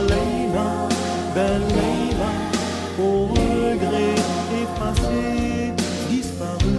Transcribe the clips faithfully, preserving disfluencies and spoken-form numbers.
Leila, belle Leila, au regret effacé, disparu.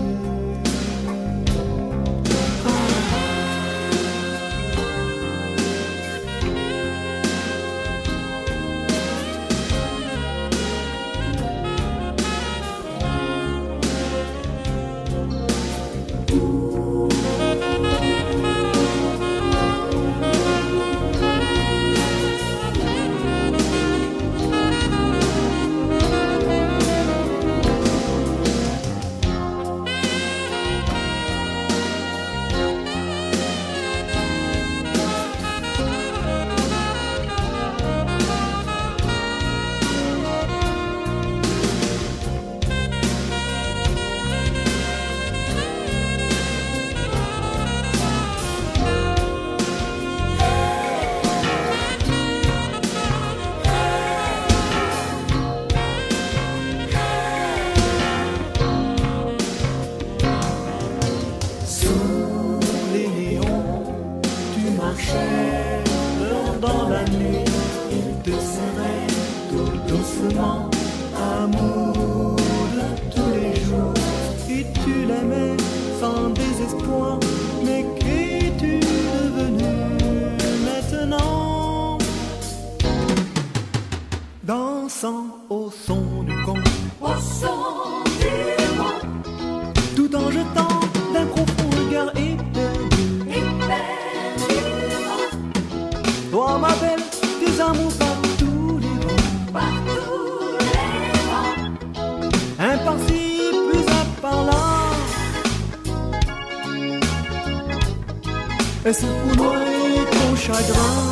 Dans la nuit, il te serrait tout doucement, amour de tous les jours. Et tu l'aimais sans désespoir, mais qu'es-tu devenu maintenant? Dansant au son du conte, au son du vent, tout en jetant d'un profond regard éperdu. Toi ma belle, tes amours par tous les vents, par tous les vents, un par-ci, plus un par-là. Est-ce pour noyer ton chagrin?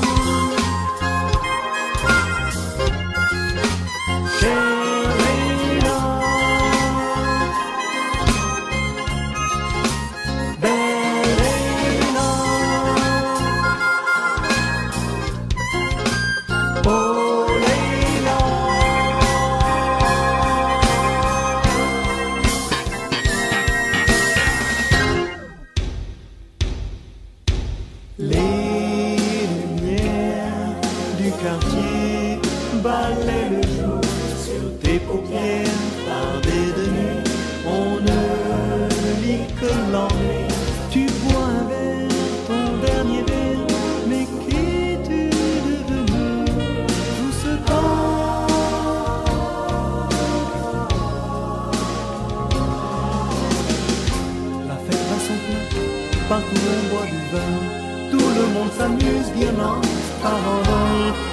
Chère Leila, belle Leila, oh Leila. Les lumières du quartier balaient le jour sur tes paupières. Tardé de nuit, on ne lit que l'ennui. Tu bois un verre, ton dernier verre, mais qu'es-tu devenu? Tout ce temps, la fête va son plein, partout on boit du vin. Tout le monde s'amuse bien en parlant.